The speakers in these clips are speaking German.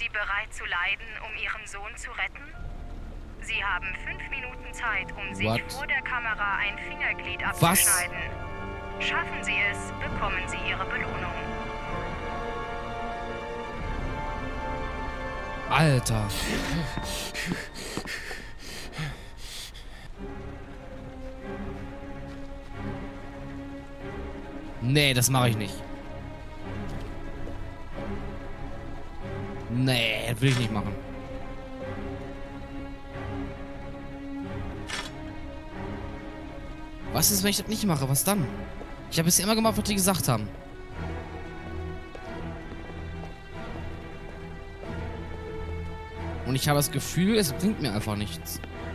Sie bereit zu leiden, um Ihren Sohn zu retten? Sie haben 5 Minuten Zeit, um sich vor der Kamera ein Fingerglied abzuschneiden. Schaffen Sie es, bekommen Sie Ihre Belohnung. Alter. Nee, das mache ich nicht. Nee, das will ich nicht machen. Was ist, wenn ich das nicht mache? Was dann? Ich habe bisher immer gemacht, was die gesagt haben. Und ich habe das Gefühl, es bringt mir einfach nichts.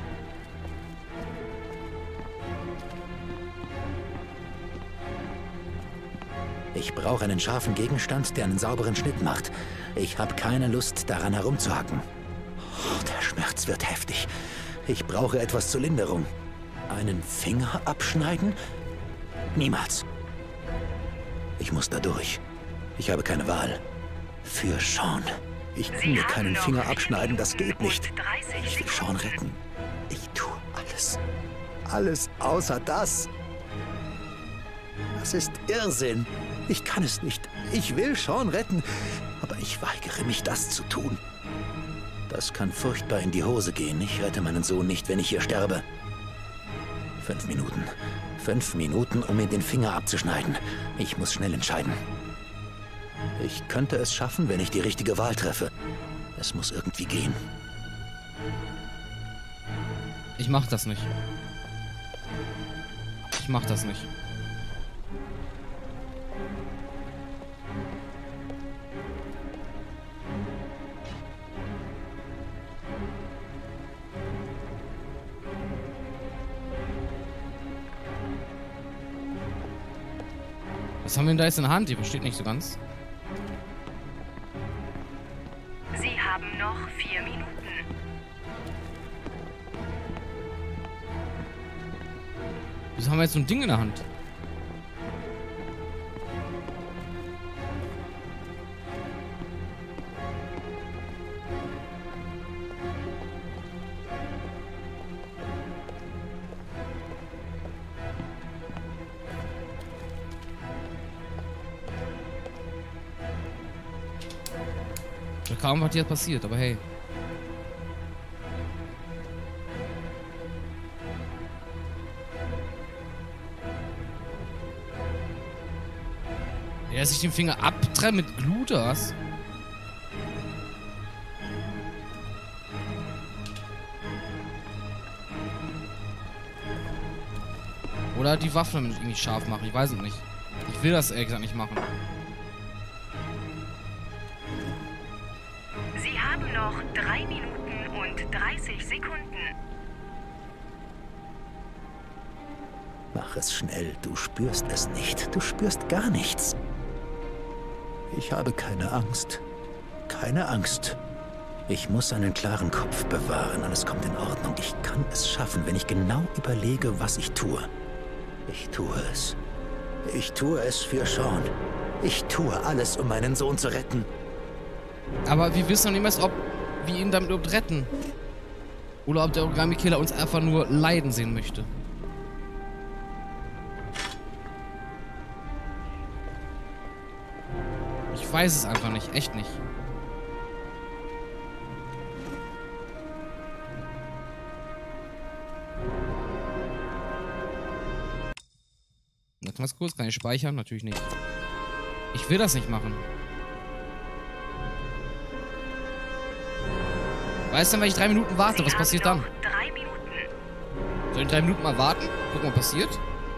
Ich brauche einen scharfen Gegenstand, der einen sauberen Schnitt macht. Ich habe keine Lust, daran herumzuhacken. Oh, der Schmerz wird heftig. Ich brauche etwas zur Linderung. Einen Finger abschneiden? Niemals. Ich muss da durch. Ich habe keine Wahl. Für Sean. Ich kann mir keinen Finger abschneiden, das geht nicht. Ich will Sean retten. Ich tue alles. Alles außer das. Das ist Irrsinn. Ich kann es nicht. Ich will Sean retten, aber ich weigere mich, das zu tun. Das kann furchtbar in die Hose gehen. Ich rette meinen Sohn nicht, wenn ich hier sterbe. 5 Minuten. 5 Minuten, um mir den Finger abzuschneiden. Ich muss schnell entscheiden. Ich könnte es schaffen, wenn ich die richtige Wahl treffe. Es muss irgendwie gehen. Ich mach das nicht. Ich mach das nicht. Was haben wir denn da jetzt in der Hand? Die versteht nicht so ganz. Sie haben noch 4 Minuten. Wieso haben wir jetzt so ein Ding in der Hand? Kaum was hier passiert, aber hey. Er sich den Finger abtrennt mit Glut oder was? Oder die Waffe damit irgendwie scharf machen, ich weiß es nicht. Ich will das ehrlich gesagt nicht machen. Sie haben noch 3 Minuten und 30 Sekunden. Mach es schnell, du spürst es nicht. Du spürst gar nichts. Ich habe keine Angst. Keine Angst. Ich muss einen klaren Kopf bewahren, alles kommt in Ordnung. Ich kann es schaffen, wenn ich genau überlege, was ich tue. Ich tue es. Ich tue es für Sean. Ich tue alles, um meinen Sohn zu retten. Aber wir wissen noch niemals, ob wir ihn damit überhaupt retten. Oder ob der Origami-Killer uns einfach nur leiden sehen möchte. Ich weiß es einfach nicht. Echt nicht. Warte mal kurz. Kann ich speichern? Natürlich nicht. Ich will das nicht machen. Weißt du, wenn ich 3 Minuten warte, was passiert dann? 3 Minuten. Soll ich 3 Minuten mal warten? Gucken, was passiert.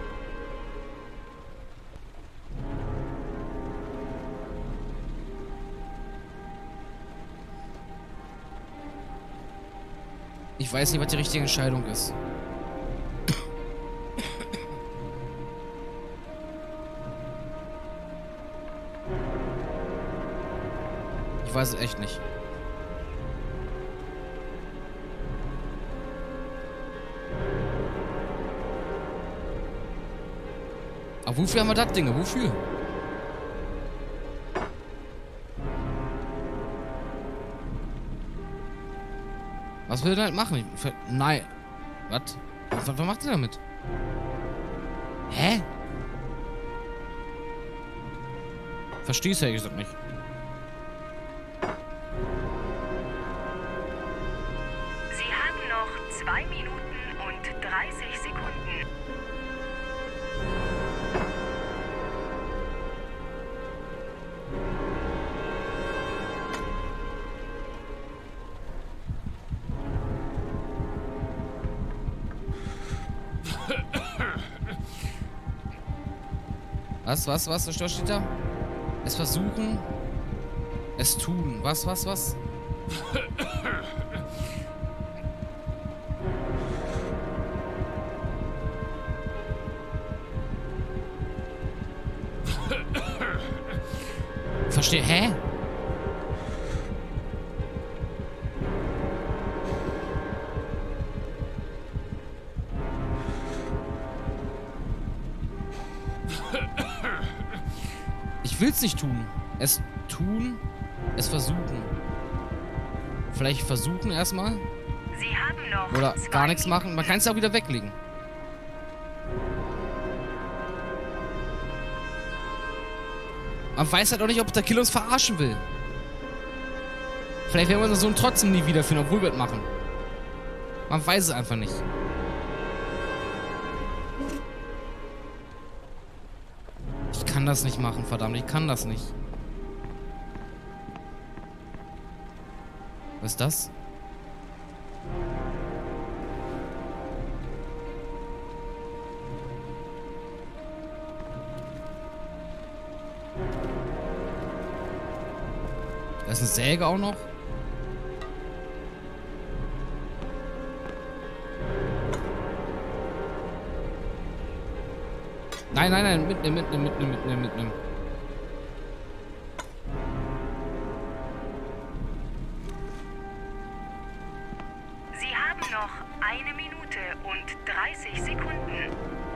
Ich weiß nicht, was die richtige Entscheidung ist. Ich weiß es echt nicht. Aber wofür haben wir das Ding? Wofür? Was will er damit machen? Nein. Was? Was macht er damit? Hä? Versteh's ja gesagt nicht. Sie haben noch 2 Minuten und 30 Sekunden. Was steht da? Es versuchen. Es tun. Was? Verstehe. Hä? Ich will's nicht tun. Es tun, es versuchen. Vielleicht versuchen erstmal. Sie haben noch oder gar nichts machen. Man kann es ja auch wieder weglegen. Man weiß halt auch nicht, ob der Killer uns verarschen will. Vielleicht werden wir unseren Sohn trotzdem nie wiederfinden, obwohl wir es machen. Man weiß es einfach nicht. Ich kann das nicht machen, verdammt. Ich kann das nicht. Was ist das? Da ist eine Säge auch noch. Nein, mitnehmen. Sie haben noch 1 Minute und 30 Sekunden.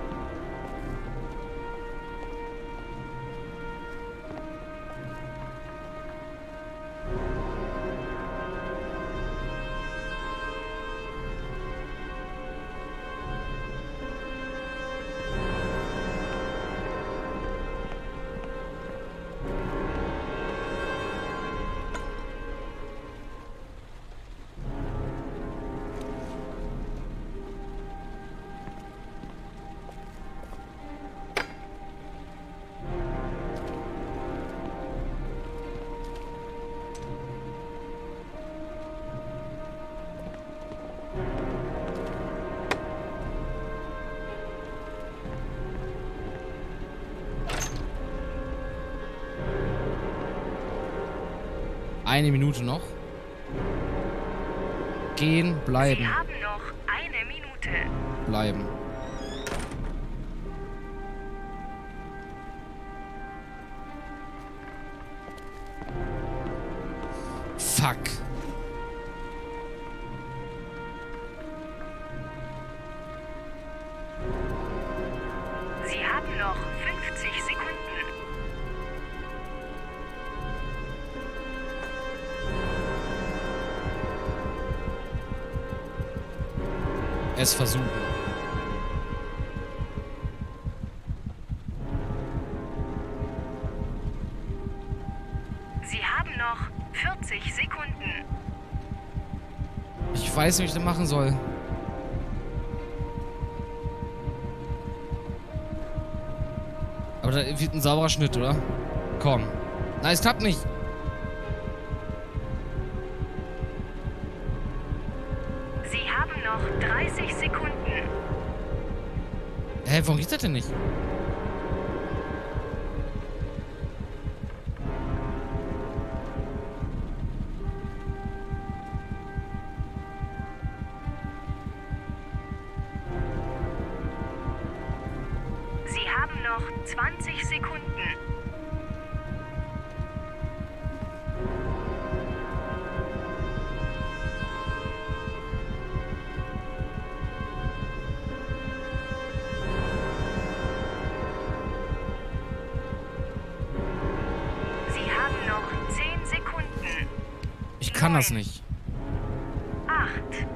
Eine Minute noch. Gehen, bleiben. Sie haben noch 1 Minute. Bleiben. Fuck. Sie haben noch 50 Sekunden. Es versuchen. Sie haben noch 40 Sekunden. Ich weiß nicht, wie ich das machen soll. Aber da wird ein sauberer Schnitt, oder? Komm. Nein, es klappt nicht. Sie haben noch 30 Sekunden. Hä, warum geht das denn nicht? Sie haben noch 20 Sekunden. Sie haben noch 10 Sekunden. Ich kann das nicht. 8,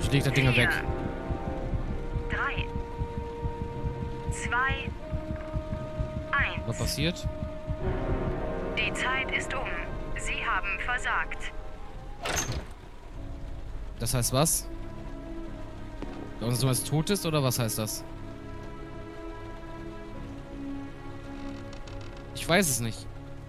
leg das Ding weg. 3, 2, 1. Was passiert? Die Zeit ist um. Sie haben versagt. Das heißt was? Dass du als tot ist oder was heißt das? Ich weiß es nicht.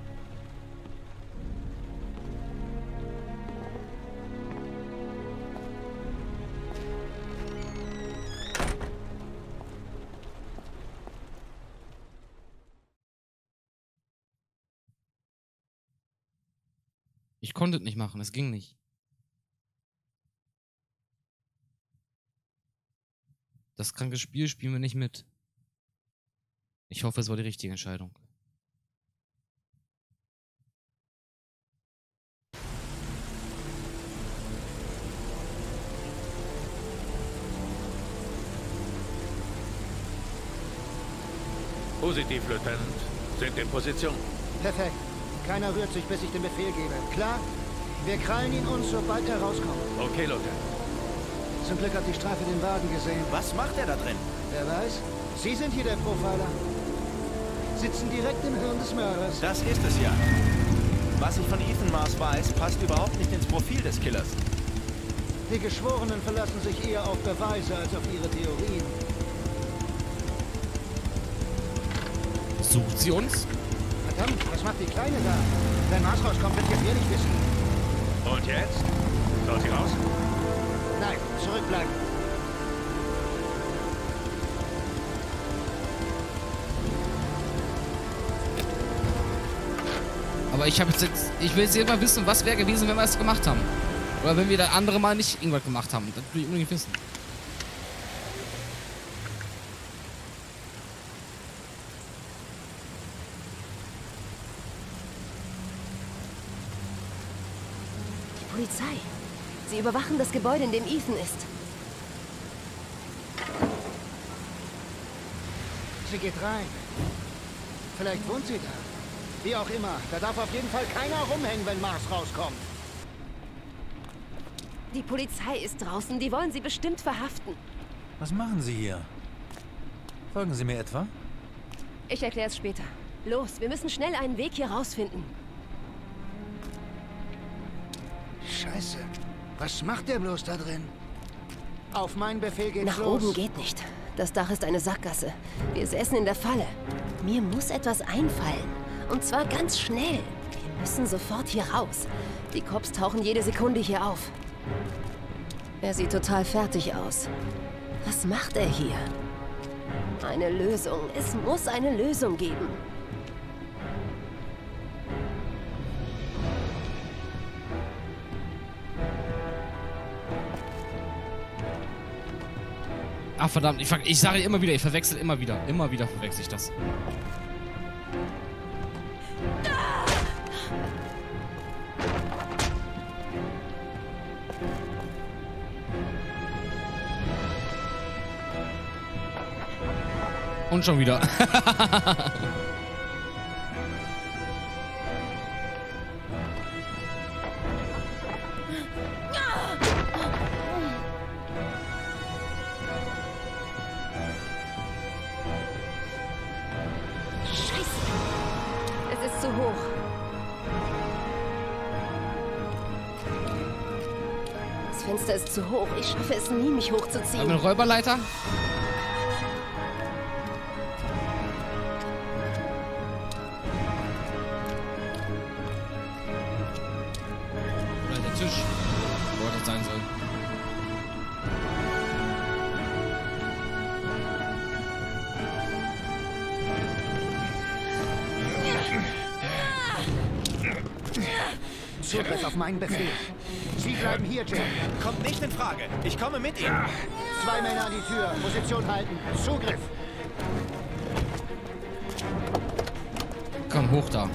Ich konnte es nicht machen, es ging nicht. Das kranke Spiel spielen wir nicht mit. Ich hoffe, es war die richtige Entscheidung. Positiv, Lieutenant. Sind in Position. Perfekt. Keiner rührt sich, bis ich den Befehl gebe. Klar? Wir krallen ihn uns, sobald er rauskommt. Okay, Lieutenant. Zum Glück hat die Strafe den Wagen gesehen. Was macht er da drin? Wer weiß? Sie sind hier der Profiler. Sitzen direkt im Hirn des Mörders. Das ist es ja. Was ich von Ethan Mars weiß, passt überhaupt nicht ins Profil des Killers. Die Geschworenen verlassen sich eher auf Beweise als auf ihre Theorien. Sucht sie uns? Verdammt, was macht die Kleine da? Wenn Mars rauskommt, wird gefährlich wissen. Und jetzt? Soll sie raus? Nein, zurückbleiben. Aber ich will jetzt immer wissen, was wäre gewesen, wenn wir es gemacht haben. Oder wenn wir das andere Mal nicht irgendwas gemacht haben. Das will ich unbedingt wissen. Die Polizei. Sie überwachen das Gebäude, in dem Ethan ist. Sie geht rein. Vielleicht wohnt sie da. Wie auch immer, da darf auf jeden Fall keiner rumhängen, wenn Mars rauskommt. Die Polizei ist draußen, die wollen sie bestimmt verhaften. Was machen Sie hier? Folgen Sie mir etwa? Ich erkläre es später. Los, wir müssen schnell einen Weg hier rausfinden. Scheiße. Was macht der bloß da drin? Auf meinen Befehl geht's Nach los. oben geht nicht. Das Dach ist eine Sackgasse. Wir säßen in der Falle. Mir muss etwas einfallen. Und zwar ganz schnell. Wir müssen sofort hier raus. Die Cops tauchen jede Sekunde hier auf. Er sieht total fertig aus. Was macht er hier? Eine Lösung. Es muss eine Lösung geben. Ach verdammt, ich sage immer wieder, ich verwechsel immer wieder. Immer wieder verwechsel ich das. Und schon wieder. Es ist zu hoch. Das Fenster ist zu hoch. Ich schaffe es nie, mich hochzuziehen. Haben wir eine Räuberleiter? Oder der Tisch. Wo das sein soll. Zugriff auf meinen Befehl. Sie bleiben hier, Jack. Kommt nicht in Frage. Ich komme mit Ihnen. 2 Männer an die Tür. Position halten. Zugriff. Komm, hoch da.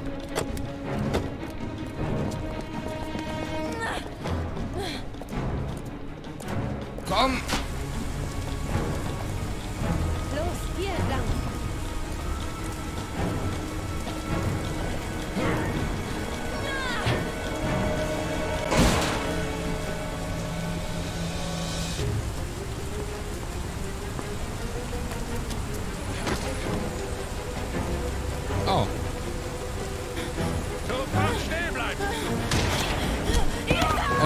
Komm! Los, hier entlang.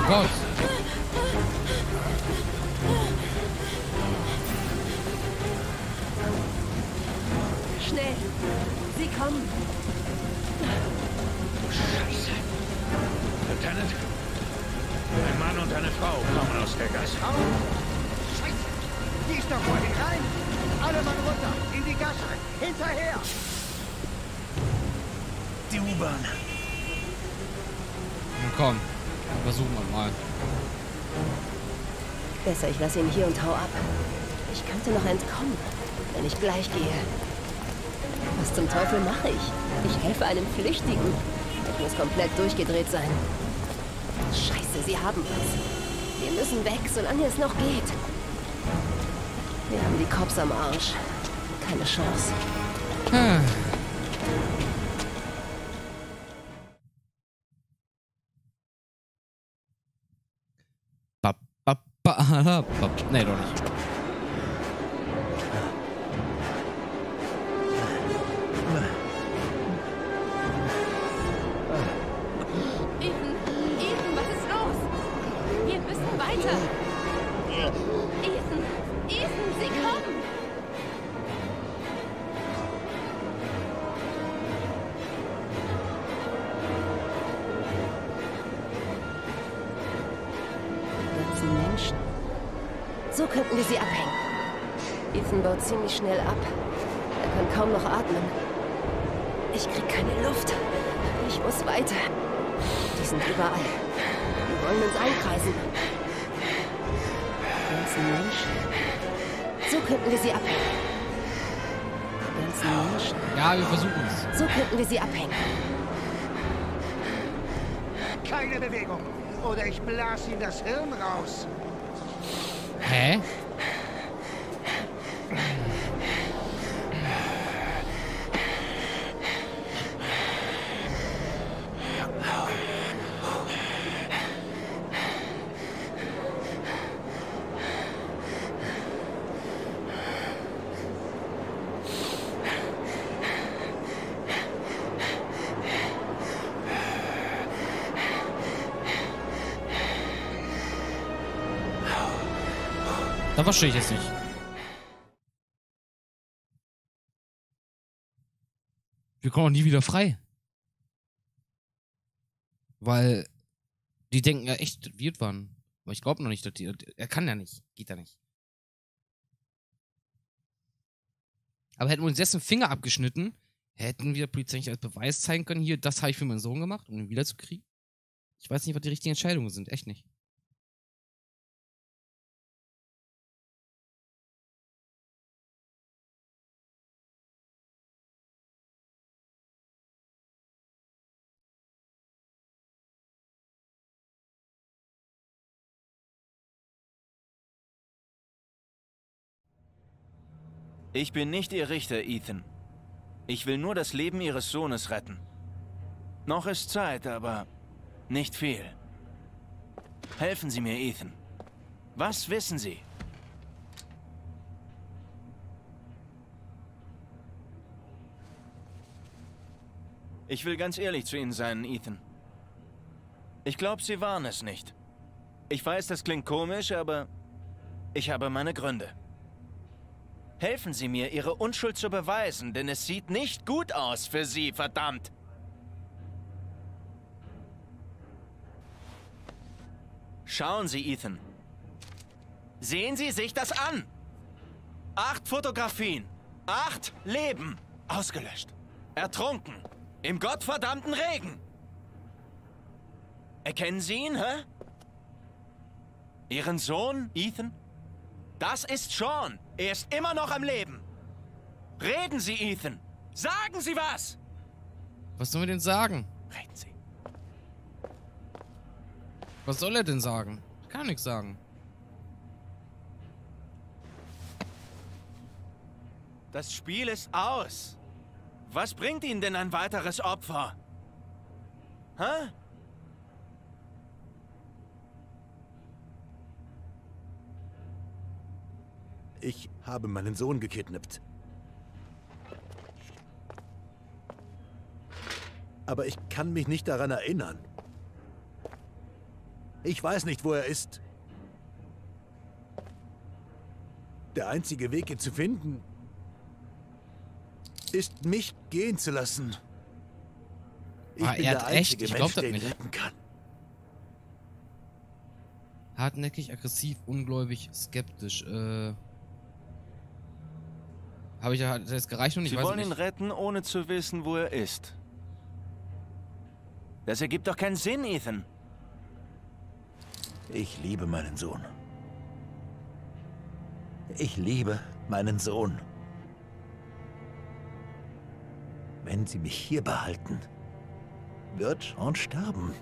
Gott. Schnell. Sie kommen. Scheiße. Lieutenant, ein Mann und eine Frau kommen aus der Gasse. Scheiße! Die ist doch vor den rein! Alle Mann runter! In die Gasse! Hinterher! Die U-Bahn. Na komm, versuchen wir mal. Besser, ich lasse ihn hier und hau ab. Ich könnte noch entkommen, wenn ich gleich gehe. Was zum Teufel mache ich? Ich helfe einem Flüchtigen. Ich muss komplett durchgedreht sein. Scheiße, sie haben was. Wir müssen weg, solange es noch geht. Wir haben die Cops am Arsch. Keine Chance. Nee, doch nicht. Ethan, was ist los? Wir müssen weiter. Ethan, sie kommen. Menschen. So könnten wir sie abhängen. Ethan baut ziemlich schnell ab. Er kann kaum noch atmen. Ich krieg keine Luft. Ich muss weiter. Die sind überall. Die wollen uns einkreisen. Die ganzen Menschen. So könnten wir sie abhängen. Die ganzen Menschen. Ja, wir versuchen es. So könnten wir sie abhängen. Keine Bewegung. Oder ich blase ihm das Hirn raus. Hä? Da verstehe ich es nicht. Wir kommen auch nie wieder frei. Weil die denken ja echt, dass wir es waren. Aber ich glaube noch nicht, dass die... Er kann ja nicht. Geht ja nicht. Aber hätten wir uns jetzt einen Finger abgeschnitten, hätten wir der Polizei nicht als Beweis zeigen können, hier, das habe ich für meinen Sohn gemacht, um ihn wiederzukriegen. Ich weiß nicht, was die richtigen Entscheidungen sind. Echt nicht. Ich bin nicht Ihr Richter, Ethan. Ich will nur das Leben Ihres Sohnes retten. Noch ist Zeit, aber nicht viel. Helfen Sie mir, Ethan. Was wissen Sie? Ich will ganz ehrlich zu Ihnen sein, Ethan. Ich glaube, Sie waren es nicht. Ich weiß, das klingt komisch, aber ich habe meine Gründe. Helfen Sie mir, Ihre Unschuld zu beweisen, denn es sieht nicht gut aus für Sie, verdammt! Schauen Sie, Ethan. Sehen Sie sich das an! 8 Fotografien, 8 Leben, ausgelöscht, ertrunken, im gottverdammten Regen. Erkennen Sie ihn, hä? Ihren Sohn, Ethan? Das ist Sean. Er ist immer noch am Leben. Reden Sie, Ethan. Sagen Sie was. Was sollen wir denn sagen? Reden Sie. Was soll er denn sagen? Ich kann nichts sagen. Das Spiel ist aus. Was bringt Ihnen denn ein weiteres Opfer? Hä? Ich habe meinen Sohn gekidnappt. Aber ich kann mich nicht daran erinnern. Ich weiß nicht, wo er ist. Der einzige Weg, ihn zu finden, ist, mich gehen zu lassen. Ich bin er der hat recht, einzige ich Mensch, glaub das der ihn nicht. retten kann. Hartnäckig, aggressiv, ungläubig, skeptisch. Hat das gereicht und ich Sie weiß wollen nicht. ihn retten, ohne zu wissen, wo er ist. Das ergibt doch keinen Sinn, Ethan. Ich liebe meinen Sohn. Ich liebe meinen Sohn. Wenn Sie mich hier behalten, wird Sean sterben.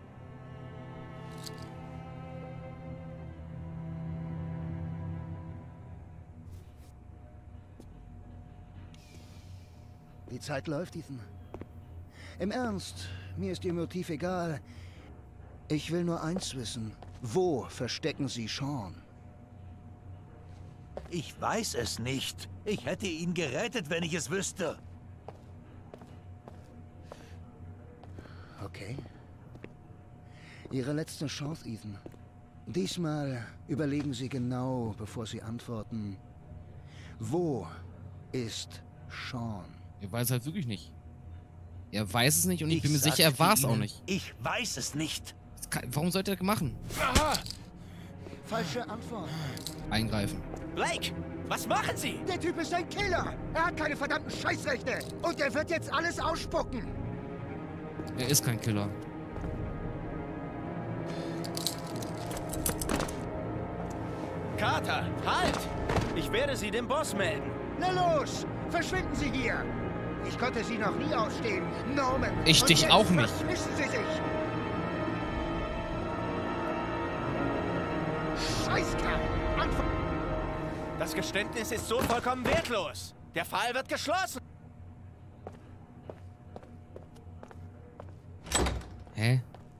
Die Zeit läuft, Ethan. Im Ernst, mir ist Ihr Motiv egal. Ich will nur eins wissen. Wo verstecken Sie Sean? Ich weiß es nicht. Ich hätte ihn gerettet, wenn ich es wüsste. Okay. Ihre letzte Chance, Ethan. Diesmal überlegen Sie genau, bevor Sie antworten. Wo ist Sean? Er weiß halt wirklich nicht. Er weiß es nicht und ich bin mir sagte sicher, er war es auch Ihnen, nicht. Ich weiß es nicht. Warum sollte er das machen? Falsche Antwort. Eingreifen. Blake, was machen Sie? Der Typ ist ein Killer. Er hat keine verdammten Scheißrechte. Und er wird jetzt alles ausspucken. Er ist kein Killer. Carter, halt! Ich werde Sie dem Boss melden. Na los, verschwinden Sie hier. Ich konnte Sie noch nie ausstehen, Norman. Ich Und dich jetzt auch nicht. verpissen Sie sich. Scheißkerl. Das Geständnis ist so vollkommen wertlos. Der Fall wird geschlossen. Hä?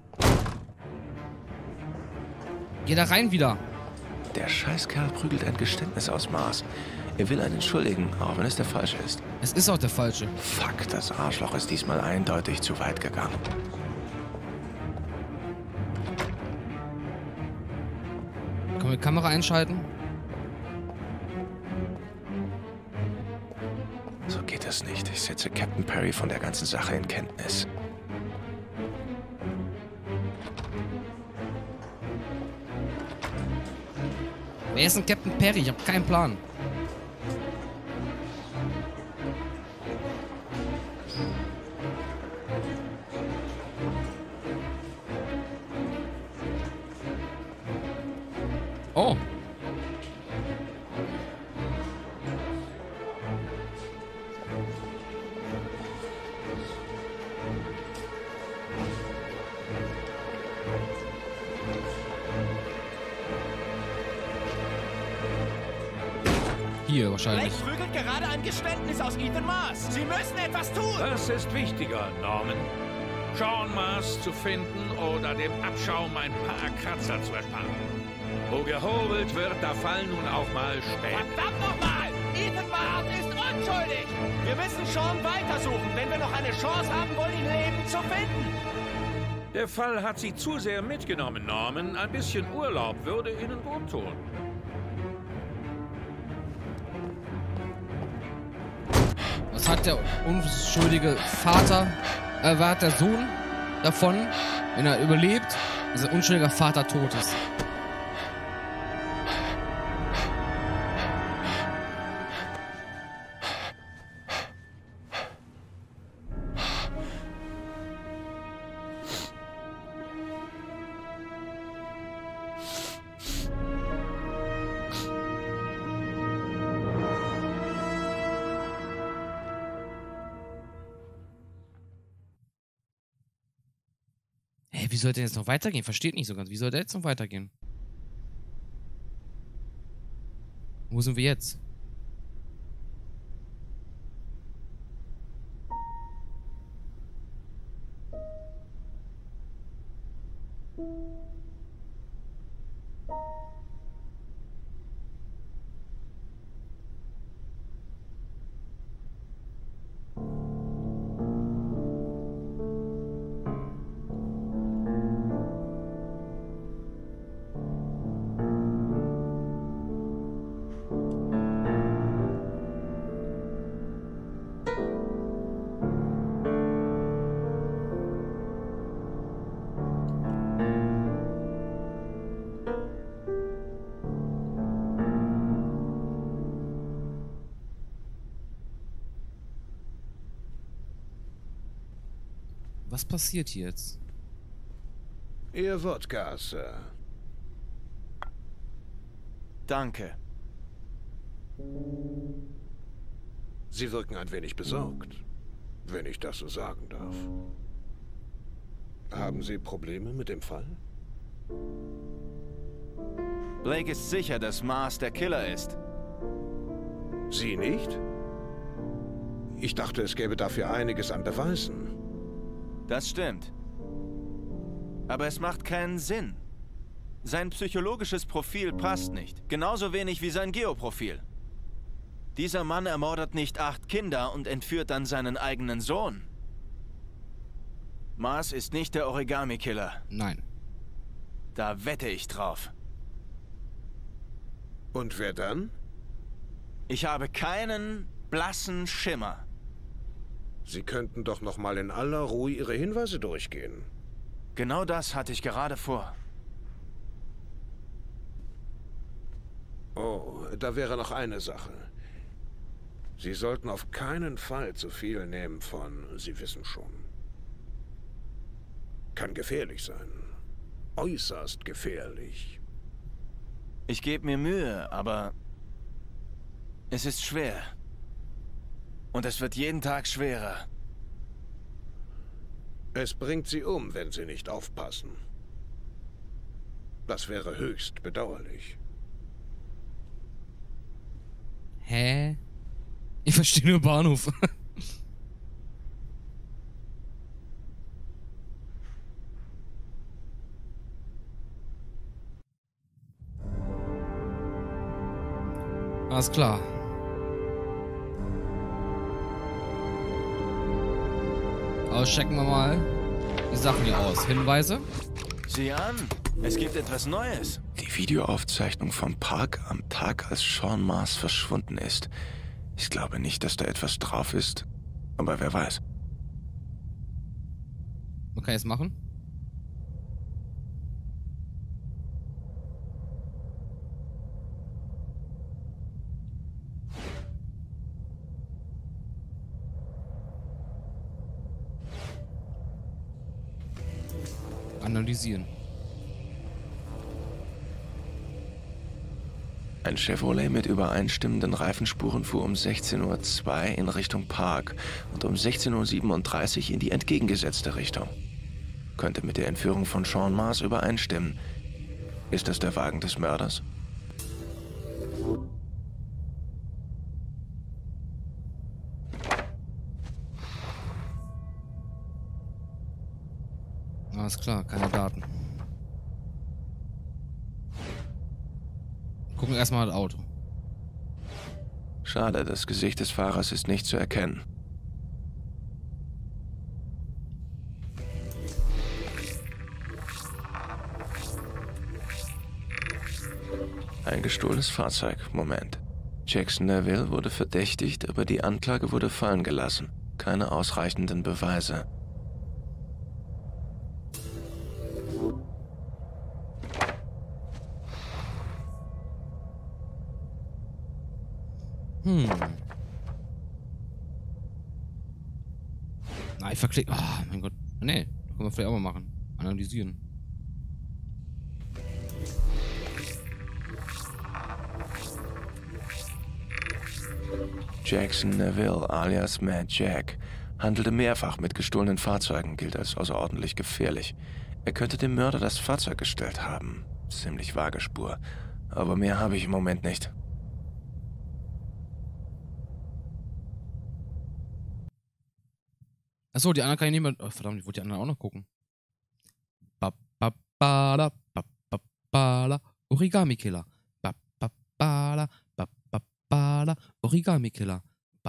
Geh da rein wieder. Der Scheißkerl prügelt ein Geständnis aus Mars. Er will einen schuldigen, auch wenn es der falsche ist. Es ist auch der falsche. Fuck, das Arschloch ist diesmal eindeutig zu weit gegangen. Können wir die Kamera einschalten? So geht es nicht. Ich setze Captain Perry von der ganzen Sache in Kenntnis. Wer ist denn Captain Perry? Ich habe keinen Plan. Oh. Hier wahrscheinlich. Blake prügelt gerade ein Geständnis aus Ethan Mars. Sie müssen etwas tun. Das ist wichtiger, Norman. Sean Mars zu finden oder dem Abschaum ein paar Kratzer zu ersparen. Wo gehobelt wird, da fallen nun auch mal Späne. Verdammt nochmal! Ethan Mars ist unschuldig! Wir müssen Sean weitersuchen, wenn wir noch eine Chance haben wollen, ihn lebend zu finden. Der Fall hat Sie zu sehr mitgenommen, Norman. Ein bisschen Urlaub würde Ihnen gut tun. Was hat der unschuldige Vater, was hat der Sohn davon, wenn er überlebt, dass der unschuldige Vater tot ist? Hey, wie soll der jetzt noch weitergehen? Versteht nicht so ganz. Wie soll der jetzt noch weitergehen? Wo sind wir jetzt? Was passiert hier jetzt? Ihr Wodka, Sir. Danke. Sie wirken ein wenig besorgt, wenn ich das so sagen darf. Haben Sie Probleme mit dem Fall? Blake ist sicher, dass Mars der Killer ist. Sie nicht? Ich dachte, es gäbe dafür einiges an Beweisen. Das stimmt. Aber es macht keinen Sinn. Sein psychologisches Profil passt nicht. Genauso wenig wie sein Geoprofil. Dieser Mann ermordet nicht 8 Kinder und entführt dann seinen eigenen Sohn. Mars ist nicht der Origami-Killer. Nein. Da wette ich drauf. Und wer dann? Ich habe keinen blassen Schimmer. Sie könnten doch noch mal in aller Ruhe Ihre Hinweise durchgehen. Genau das hatte ich gerade vor. Oh, da wäre noch eine Sache. Sie sollten auf keinen Fall zu viel nehmen von, Sie wissen schon. Kann gefährlich sein. Äußerst gefährlich. Ich gebe mir Mühe, aber es ist schwer. Und es wird jeden Tag schwerer. Es bringt Sie um, wenn Sie nicht aufpassen. Das wäre höchst bedauerlich. Hä? Ich verstehe nur Bahnhof. Alles klar. Auschecken wir mal die Sachen hier aus. Hinweise? Sieh an, es gibt etwas Neues. Die Videoaufzeichnung vom Park am Tag, als Sean Mars verschwunden ist. Ich glaube nicht, dass da etwas drauf ist, aber wer weiß. Man kann jetzt machen. Analysieren. Ein Chevrolet mit übereinstimmenden Reifenspuren fuhr um 16:02 Uhr in Richtung Park und um 16:37 Uhr in die entgegengesetzte Richtung. Könnte mit der Entführung von Sean Mars übereinstimmen. Ist das der Wagen des Mörders? Alles klar, keine Daten. Gucken erstmal das Auto. Schade, das Gesicht des Fahrers ist nicht zu erkennen. Ein gestohlenes Fahrzeug. Moment. Jackson Neville wurde verdächtigt, aber die Anklage wurde fallen gelassen. Keine ausreichenden Beweise. Na, ich verklicke. Ah, mein Gott. Nee, können wir vielleicht auch mal machen. Analysieren. Jackson Neville alias Mad Jack handelte mehrfach mit gestohlenen Fahrzeugen, gilt als außerordentlich gefährlich. Er könnte dem Mörder das Fahrzeug gestellt haben. Ziemlich vage Spur. Aber mehr habe ich im Moment nicht. Achso, die anderen kann ich nicht mehr. Oh, verdammt, ich wollte die anderen auch noch gucken. Origami Killer. Origami Killer.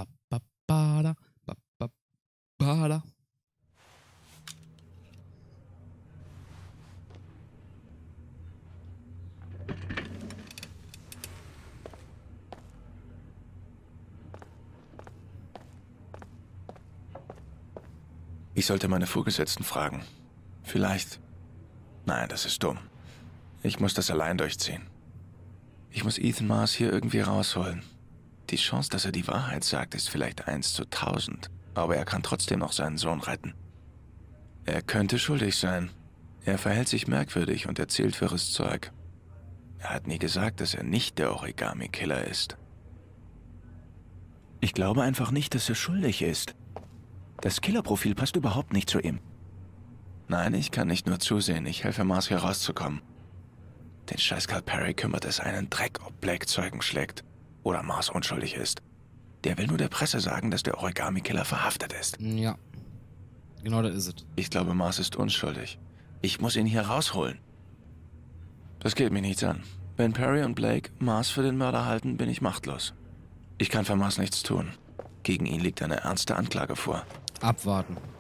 Ich sollte meine Vorgesetzten fragen. Vielleicht. Nein, das ist dumm. Ich muss das allein durchziehen. Ich muss Ethan Mars hier irgendwie rausholen. Die Chance, dass er die Wahrheit sagt, ist vielleicht 1 zu 1000. Aber er kann trotzdem noch seinen Sohn retten. Er könnte schuldig sein. Er verhält sich merkwürdig und erzählt wirres Zeug. Er hat nie gesagt, dass er nicht der Origami-Killer ist. Ich glaube einfach nicht, dass er schuldig ist. Das Killerprofil passt überhaupt nicht zu ihm. Nein, ich kann nicht nur zusehen. Ich helfe Mars hier rauszukommen. Den scheiß Carl Perry kümmert es einen Dreck, ob Blake Zeugen schlägt oder Mars unschuldig ist. Der will nur der Presse sagen, dass der Origami-Killer verhaftet ist. Ja. Genau, das ist es. Ich glaube, Mars ist unschuldig. Ich muss ihn hier rausholen. Das geht mich nichts an. Wenn Perry und Blake Mars für den Mörder halten, bin ich machtlos. Ich kann für Mars nichts tun. Gegen ihn liegt eine ernste Anklage vor. Abwarten.